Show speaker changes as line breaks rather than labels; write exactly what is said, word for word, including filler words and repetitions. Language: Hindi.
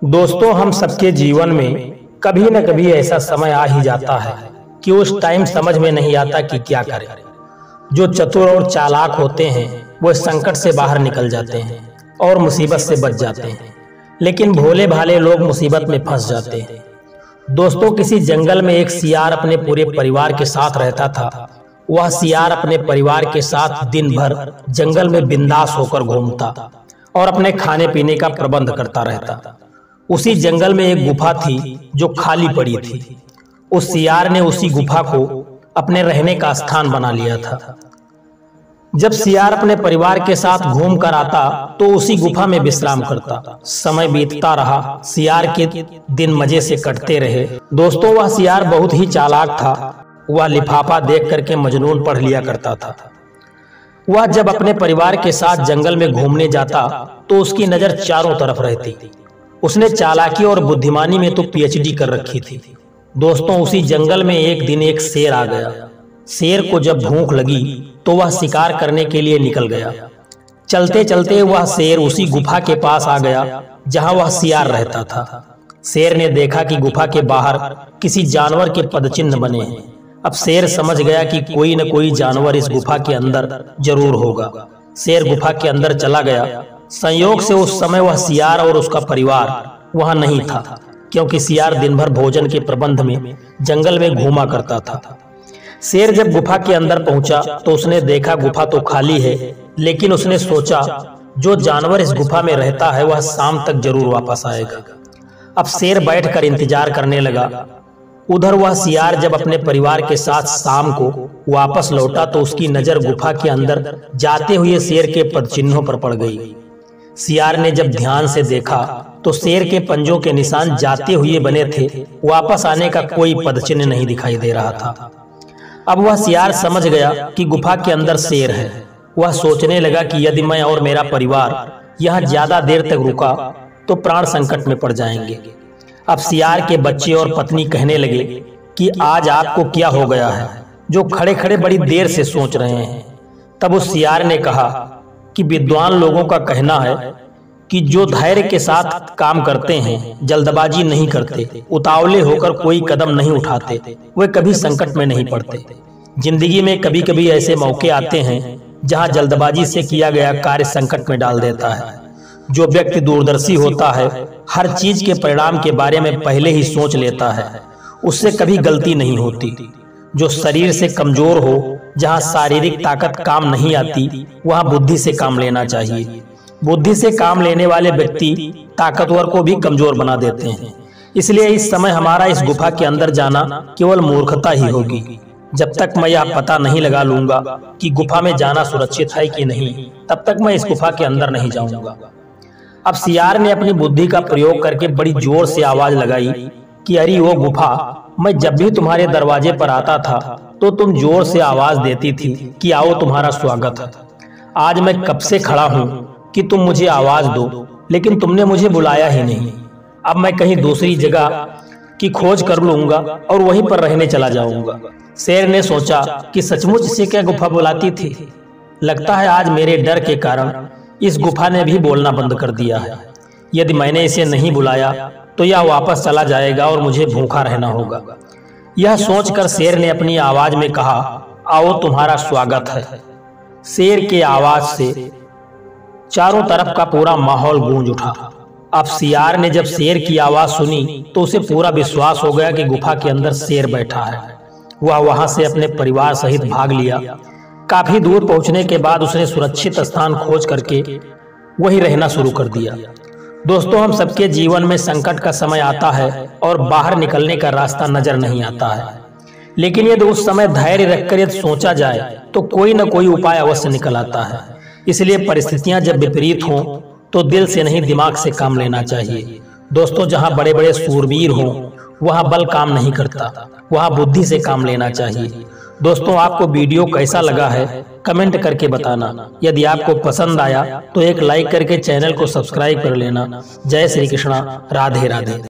दोस्तों, हम सबके जीवन में कभी न कभी ऐसा समय आ ही जाता है कि उस टाइम समझ में नहीं आता कि क्या करें। जो चतुर और चालाक होते हैं वो संकट से बाहर निकल जाते हैं और मुसीबत से बच जाते हैं, लेकिन भोले भाले लोग मुसीबत में फंस जाते हैं। दोस्तों, किसी जंगल में एक सियार अपने पूरे परिवार के साथ रहता था। वह सियार अपने परिवार के साथ दिन भर जंगल में बिंदास होकर घूमता और अपने खाने पीने का प्रबंध करता रहता। उसी जंगल में एक गुफा थी जो खाली पड़ी थी। उस सियार ने उसी गुफा को अपने रहने का स्थान बना लिया था। जब सियार अपने परिवार के साथ घूम कर आता तो उसी गुफा में विश्राम करता। समय बीतता रहा, सियार के दिन मजे से कटते रहे। दोस्तों, वह सियार बहुत ही चालाक था। वह लिफाफा देख करके मजनून पढ़ लिया करता था। वह जब अपने परिवार के साथ जंगल में घूमने जाता तो उसकी नजर चारों तरफ रहती। उसने चालाकी और बुद्धिमानी में तो पीएचडी कर रखी थी। दोस्तों, उसी जंगल में एक दिन एक शेर आ गया। शेर को जब भूख लगी तो वह शिकार करने के लिए निकल गया। चलते चलते वह शेर उसी गुफा के पास आ गया जहां वह सियार रहता था। शेर ने देखा कि गुफा के बाहर किसी जानवर के पदचिन्ह बने हैं। अब शेर समझ गया कि कोई न कोई जानवर इस गुफा के अंदर जरूर होगा। शेर गुफा के अंदर चला गया। संयोग से उस समय वह सियार और उसका परिवार वहां नहीं था, क्योंकि सियार दिन भर भोजन के प्रबंध में जंगल में घूमा करता था। शेर जब गुफा के अंदर पहुंचा तो उसने देखा गुफा तो खाली है, लेकिन उसने सोचा जो जानवर इस गुफा में रहता है वह शाम तक जरूर वापस आएगा। अब शेर बैठकर इंतजार करने लगा। उधर वह सियार जब अपने परिवार के साथ शाम को वापस लौटा तो उसकी नजर गुफा के अंदर जाते हुए शेर के पदचिन्हों पर पड़ गई। सियार ने जब ध्यान से देखा तो शेर के पंजों के निशान जाते हुए बने थे। वापस आने का कोई पदचिन्ह नहीं दिखाई दे रहा था। अब वह सियार समझ गया कि गुफा के अंदर शेर है। वह सोचने लगा कि यदि मैं और मेरा परिवार यहाँ ज्यादा देर तक रुका तो प्राण संकट में पड़ जाएंगे। अब सियार के बच्चे और पत्नी कहने लगे कि आज आपको क्या हो गया है, जो खड़े खड़े बड़ी देर से सोच रहे हैं। तब उस सियार ने कहा कि विद्वान लोगों का कहना है कि जो धैर्य के साथ काम करते हैं, जल्दबाजी नहीं करते, उतावले होकर कोई कदम नहीं उठाते, वे कभी संकट में नहीं पड़ते। जिंदगी में कभी कभी ऐसे मौके आते हैं जहां जल्दबाजी से किया गया कार्य संकट में डाल देता है। जो व्यक्ति दूरदर्शी होता है, हर चीज के परिणाम के बारे में पहले ही सोच लेता है, उससे कभी गलती नहीं होती। जो शरीर से कमजोर हो, जहां शारीरिक ताकत काम नहीं आती, वहां बुद्धि से काम लेना चाहिए। बुद्धि से काम लेने वाले व्यक्ति ताकतवर को भी कमजोर बना देते हैं। इसलिए इस समय हमारा इस गुफा के अंदर जाना केवल मूर्खता ही होगी। जब तक मैं यह पता नहीं लगा लूंगा कि गुफा में जाना सुरक्षित है कि नहीं, तब तक मैं इस गुफा के अंदर नहीं जाऊंगा। अब सियार ने अपनी बुद्धि का प्रयोग करके बड़ी जोर से आवाज लगाई कि अरे वो गुफा, मैं जब भी तुम्हारे दरवाजे पर आता था तो तुम जोर से आवाज देती थी कि आओ तुम्हारा स्वागत है। आज मैं कब से खड़ा हूँ कि तुम मुझे आवाज दो, लेकिन तुमने मुझे बुलाया ही नहीं। अब मैं कहीं दूसरी जगह की खोज कर लूंगा और वहीं पर रहने चला जाऊंगा। शेर ने सोचा कि सचमुच इसे क्या गुफा बुलाती थी। लगता है आज मेरे डर के कारण इस गुफा ने भी बोलना बंद कर दिया है। यदि मैंने इसे नहीं बुलाया तो यह वापस चला जाएगा और मुझे भूखा रहना होगा। यह सोचकर शेर ने अपनी आवाज में कहा, आओ तुम्हारा स्वागत है। शेर के आवाज से चारों तरफ का पूरा माहौल गूंज उठा। अब सियार ने जब शेर की आवाज सुनी तो उसे पूरा विश्वास हो गया कि गुफा के अंदर शेर बैठा है। वह वहां से अपने परिवार सहित भाग लिया। काफी दूर पहुंचने के बाद उसने सुरक्षित स्थान खोज करके वहीं रहना शुरू कर दिया। दोस्तों, हम सबके जीवन में संकट का समय आता है और बाहर निकलने का रास्ता नजर नहीं आता है, लेकिन यदि उस समय धैर्य रखकर यदि सोचा जाए तो कोई न कोई उपाय अवश्य निकल आता है। इसलिए परिस्थितियां जब विपरीत हों तो दिल से नहीं दिमाग से काम लेना चाहिए। दोस्तों, जहां बड़े बड़े सूरवीर हों वहां बल काम नहीं करता, वहां बुद्धि से काम लेना चाहिए। दोस्तों, आपको वीडियो कैसा लगा है कमेंट करके बताना। यदि आपको पसंद आया तो एक लाइक करके चैनल को सब्सक्राइब कर लेना। जय श्री कृष्णा, राधे राधे।